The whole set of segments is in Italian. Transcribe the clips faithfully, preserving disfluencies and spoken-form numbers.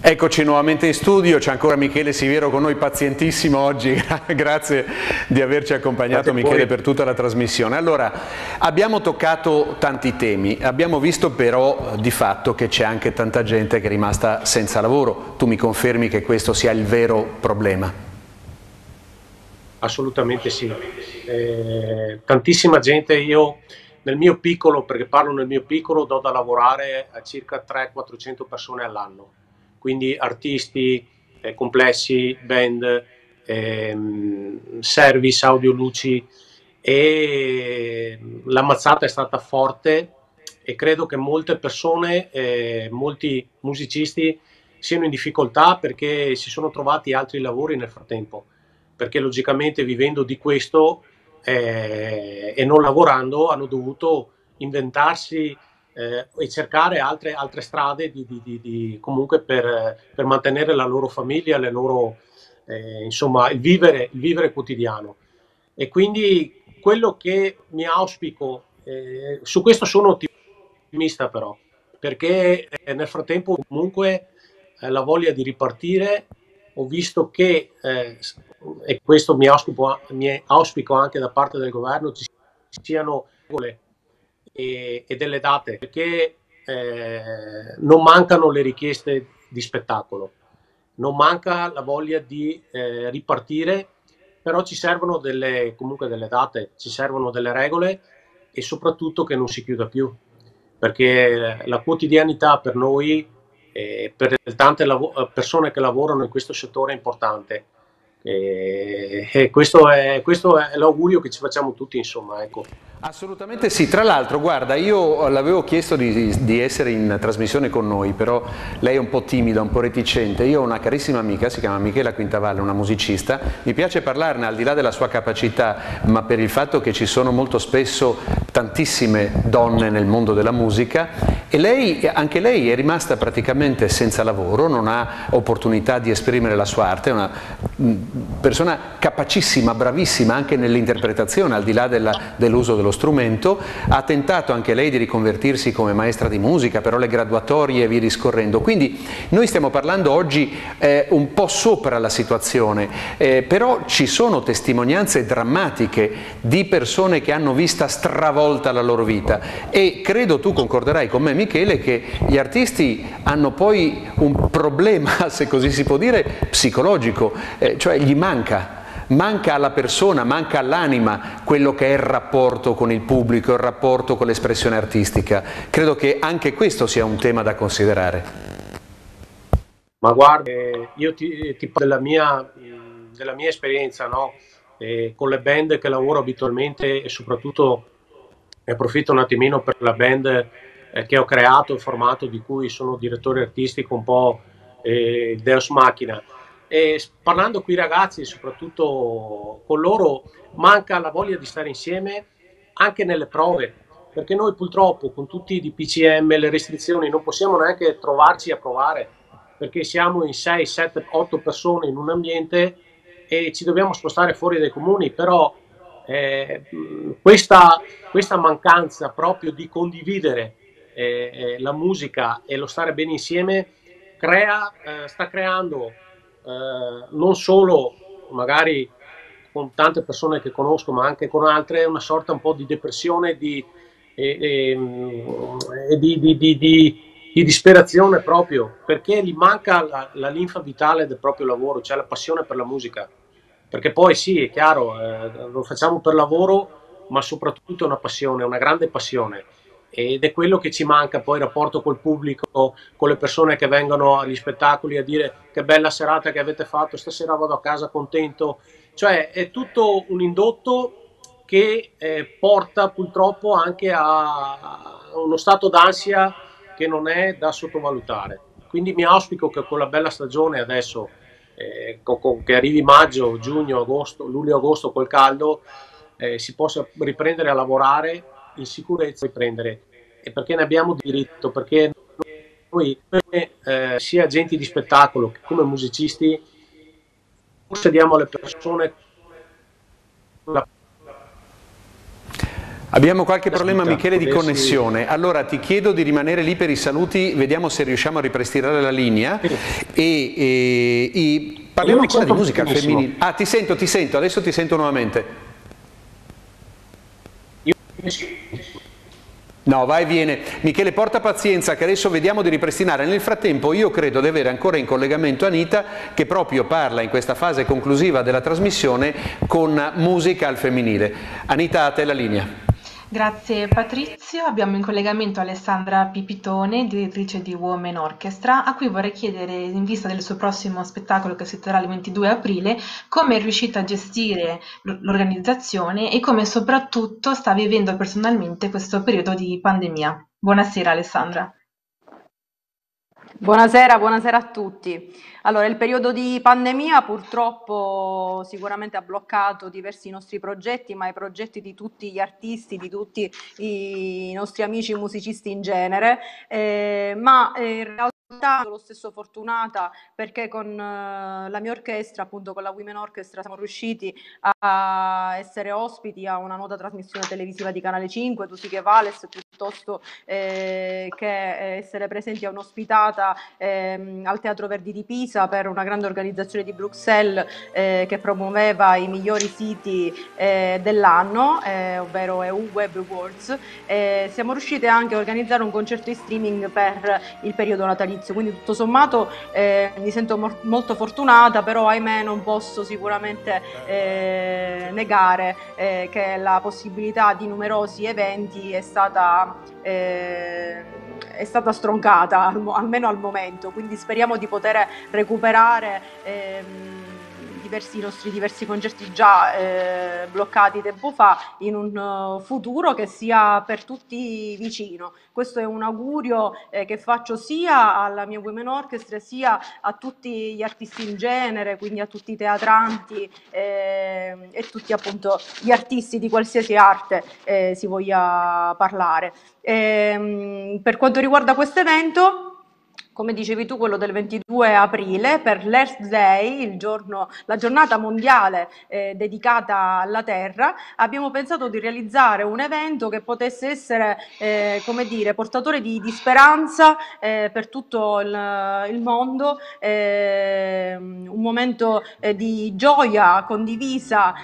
Eccoci nuovamente in studio, c'è ancora Michele Siviero con noi, pazientissimo oggi, grazie di averci accompagnato Michele per tutta la trasmissione. Allora, abbiamo toccato tanti temi, abbiamo visto però di fatto che c'è anche tanta gente che è rimasta senza lavoro. Tu mi confermi che questo sia il vero problema? Assolutamente sì, eh, tantissima gente. Io nel mio piccolo, perché parlo nel mio piccolo, do da lavorare a circa trecento quattrocento persone all'anno, quindi artisti, eh, complessi, band, ehm, service, audio, luci, e l'ammazzata è stata forte e credo che molte persone, eh, molti musicisti siano in difficoltà perché si sono trovati altri lavori nel frattempo, perché logicamente vivendo di questo eh, e non lavorando hanno dovuto inventarsi eh, e cercare altre, altre strade di, di, di, di, comunque per, per mantenere la loro famiglia, le loro, eh, insomma, il vivere, il vivere quotidiano. E quindi quello che mi auspico, eh, su questo sono ottimista però, perché eh, nel frattempo comunque eh, la voglia di ripartire, ho visto che, eh, e questo mi auspico, mi auspico anche da parte del governo, ci siano regole e, e delle date, perché eh, non mancano le richieste di spettacolo, non manca la voglia di eh, ripartire, però ci servono delle, comunque delle date, ci servono delle regole e soprattutto che non si chiuda più, perché la quotidianità per noi, eh, per le tante persone che lavorano in questo settore è importante. E, e questo è, questo è l'augurio che ci facciamo tutti, insomma, ecco. Assolutamente sì, tra l'altro guarda, io l'avevo chiesto di, di essere in trasmissione con noi, però lei è un po' timida, un po' reticente. Io ho una carissima amica, si chiama Michela Quintavalle, una musicista, mi piace parlarne al di là della sua capacità, ma per il fatto che ci sono molto spesso tantissime donne nel mondo della musica, e lei, anche lei è rimasta praticamente senza lavoro, non ha opportunità di esprimere la sua arte, è una persona capacissima, bravissima anche nell'interpretazione, al di là dell'uso dello strumento, ha tentato anche lei di riconvertirsi come maestra di musica, però le graduatorie e via discorrendo. Quindi noi stiamo parlando oggi eh, un po' sopra la situazione, eh, però ci sono testimonianze drammatiche di persone che hanno vista stravolta la loro vita, e credo tu concorderai con me, Michele, che gli artisti hanno poi un problema, se così si può dire, psicologico, eh, cioè gli manca. Manca alla persona, manca all'anima quello che è il rapporto con il pubblico, il rapporto con l'espressione artistica. Credo che anche questo sia un tema da considerare. Ma guarda, io ti, ti parlo della mia, della mia esperienza, no? Eh, con le band che lavoro abitualmente, e soprattutto ne approfitto un attimino per la band eh, che ho creato e formato, di cui sono direttore artistico, un po' eh, Deus Machina. E parlando qui ragazzi, soprattutto con loro, manca la voglia di stare insieme anche nelle prove, perché noi purtroppo con tutti i D P C M, le restrizioni, non possiamo neanche trovarci a provare, perché siamo in sei, sette, otto persone in un ambiente e ci dobbiamo spostare fuori dai comuni, però eh, questa, questa mancanza proprio di condividere eh, la musica e lo stare bene insieme crea, eh, sta creando eh, non solo magari con tante persone che conosco, ma anche con altre, una sorta un po' di depressione di, e, e, e di, di, di, di, di disperazione, proprio perché gli manca la, la linfa vitale del proprio lavoro, cioè la passione per la musica. Perché poi sì, è chiaro, eh, lo facciamo per lavoro, ma soprattutto è una passione, una grande passione. Ed è quello che ci manca, poi il rapporto col pubblico, con le persone che vengono agli spettacoli a dire che bella serata che avete fatto, stasera vado a casa contento. Cioè è tutto un indotto che eh, porta purtroppo anche a uno stato d'ansia che non è da sottovalutare. Quindi mi auspico che con la bella stagione adesso, eh, con, con, che arrivi maggio, giugno, agosto, luglio-agosto col caldo, eh, si possa riprendere a lavorare in sicurezza, riprendere, e perché ne abbiamo diritto, perché noi eh, sia agenti di spettacolo che come musicisti concediamo alle persone la... Abbiamo qualche problema, Michele, di Potessi... connessione. Allora ti chiedo di rimanere lì per i saluti, vediamo se riusciamo a ripristinare la linea. E, e, e parliamo ancora di musica femminile. Ah, ti sento, ti sento, adesso ti sento nuovamente. Io... No, va e viene. Michele, porta pazienza che adesso vediamo di ripristinare. Nel frattempo io credo di avere ancora in collegamento Anita, che proprio parla in questa fase conclusiva della trasmissione con musica al femminile. Anita, a te la linea. Grazie Patrizio, abbiamo in collegamento Alessandra Pipitone, direttrice di Women Orchestra, a cui vorrei chiedere, in vista del suo prossimo spettacolo che si terrà il ventidue aprile, come è riuscita a gestire l'organizzazione e come soprattutto sta vivendo personalmente questo periodo di pandemia. Buonasera Alessandra. Buonasera, buonasera a tutti. Allora, il periodo di pandemia purtroppo sicuramente ha bloccato diversi nostri progetti, ma i progetti di tutti gli artisti, di tutti i nostri amici musicisti in genere, eh, ma eh, in realtà sono lo stesso fortunata perché con uh, la mia orchestra, appunto con la Women Orchestra, siamo riusciti a essere ospiti a una nota trasmissione televisiva di Canale cinque, Tu sì che vales, piuttosto eh, che essere presenti a un'ospitata eh, al Teatro Verdi di Pisa per una grande organizzazione di Bruxelles eh, che promuoveva i migliori siti eh, dell'anno, eh, ovvero E U Web Awards. Eh, siamo riusciti anche a organizzare un concerto in streaming per il periodo natalizio. Quindi tutto sommato eh, mi sento mo molto fortunata, però ahimè non posso sicuramente eh, negare eh, che la possibilità di numerosi eventi è stata, eh, è stata stroncata, al almeno al momento, quindi speriamo di poter recuperare ehm, diversi nostri diversi concerti già eh, bloccati tempo fa in un uh, futuro che sia per tutti vicino. Questo è un augurio eh, che faccio sia alla mia Women Orchestra sia a tutti gli artisti in genere, quindi a tutti i teatranti eh, e tutti appunto gli artisti di qualsiasi arte eh, si voglia parlare. E, per quanto riguarda questo evento, come dicevi tu, quello del ventidue aprile, per l'Earth Day, il giorno, la giornata mondiale eh, dedicata alla Terra, abbiamo pensato di realizzare un evento che potesse essere, eh, come dire, portatore di, di speranza eh, per tutto il, il mondo, eh, un momento eh, di gioia condivisa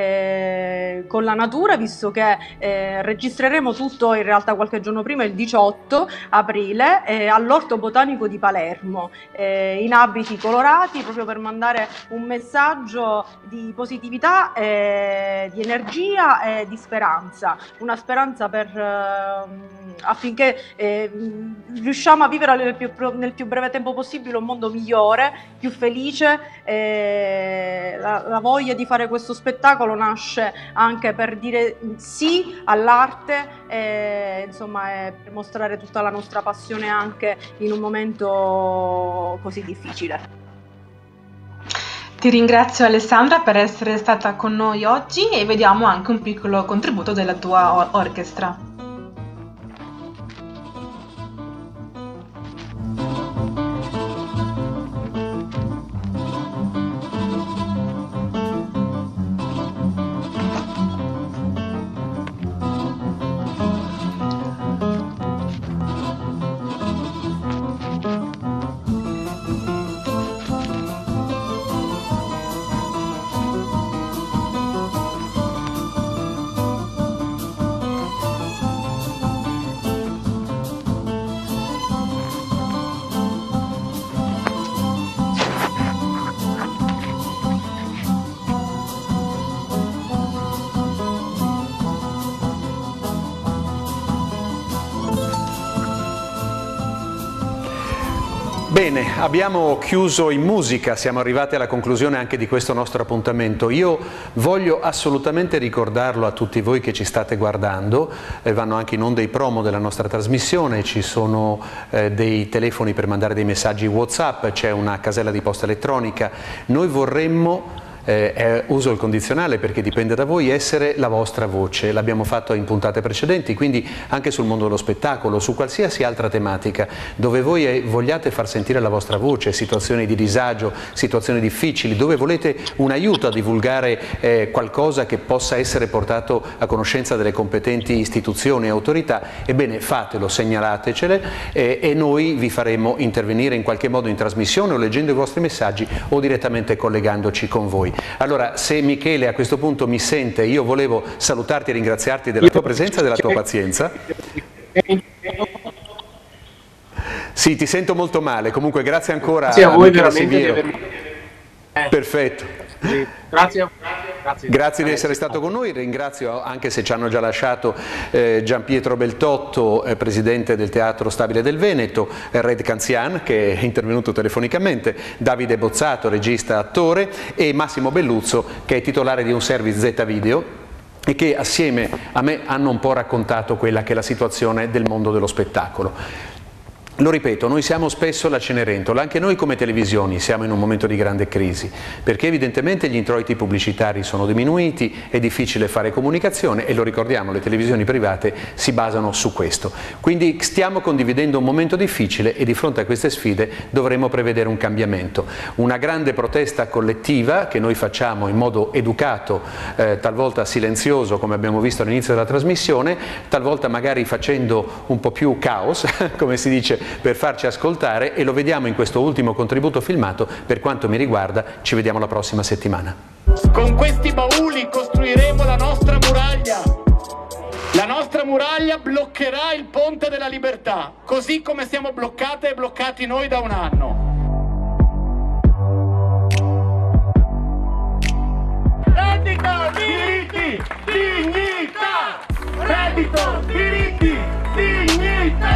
eh, con la natura, visto che eh, registreremo tutto in realtà qualche giorno prima, il diciotto aprile, eh, all'Orto Botanico di Palermo, eh, in abiti colorati, proprio per mandare un messaggio di positività, eh, di energia e di speranza, una speranza per, eh, affinché eh, riusciamo a vivere nel più, nel più breve tempo possibile un mondo migliore, più felice. Eh, la, la voglia di fare questo spettacolo nasce anche per dire sì all'arte, eh, insomma, eh, per mostrare tutta la nostra passione anche in un momento così difficile. Ti ringrazio Alessandra per essere stata con noi oggi e vediamo anche un piccolo contributo della tua orchestra. Bene, abbiamo chiuso in musica, siamo arrivati alla conclusione anche di questo nostro appuntamento. Io voglio assolutamente ricordarlo a tutti voi che ci state guardando, eh, vanno anche in onda i promo della nostra trasmissione, ci sono eh, dei telefoni per mandare dei messaggi WhatsApp, c'è una casella di posta elettronica. Noi vorremmo eh, uso il condizionale perché dipende da voi, essere la vostra voce. L'abbiamo fatto in puntate precedenti, quindi anche sul mondo dello spettacolo, su qualsiasi altra tematica, dove voi eh, vogliate far sentire la vostra voce, situazioni di disagio, situazioni difficili, dove volete un aiuto a divulgare eh, qualcosa che possa essere portato a conoscenza delle competenti istituzioni e autorità, ebbene fatelo, segnalatecele eh, e noi vi faremo intervenire in qualche modo in trasmissione o leggendo i vostri messaggi o direttamente collegandoci con voi. Allora, se Michele a questo punto mi sente, io volevo salutarti e ringraziarti della tua presenza e della tua pazienza. Sì, ti sento molto male, comunque grazie ancora grazie a voi Michele veramente di avermi... eh. Perfetto. Sì, grazie a Grazie, Grazie di essere stato con noi, ringrazio anche se ci hanno già lasciato eh, Gianpietro Beltotto, eh, presidente del Teatro Stabile del Veneto, eh, Red Canzian che è intervenuto telefonicamente, Davide Bozzato, regista attore, e Massimo Belluzzo che è titolare di un service Z Video e che assieme a me hanno un po' raccontato quella che è la situazione del mondo dello spettacolo. Lo ripeto, noi siamo spesso la Cenerentola, anche noi come televisioni siamo in un momento di grande crisi, perché evidentemente gli introiti pubblicitari sono diminuiti, è difficile fare comunicazione e lo ricordiamo, le televisioni private si basano su questo. Quindi stiamo condividendo un momento difficile e di fronte a queste sfide dovremo prevedere un cambiamento. Una grande protesta collettiva che noi facciamo in modo educato, eh, talvolta silenzioso come abbiamo visto all'inizio della trasmissione, talvolta magari facendo un po' più caos, come si dice, per farci ascoltare, e lo vediamo in questo ultimo contributo filmato. Per quanto mi riguarda, ci vediamo la prossima settimana. Con questi bauli costruiremo la nostra muraglia. La nostra muraglia bloccherà il ponte della libertà, così come siamo bloccate e bloccati noi da un anno. Reddito, diritti, dignità! Reddito, diritti, dignità!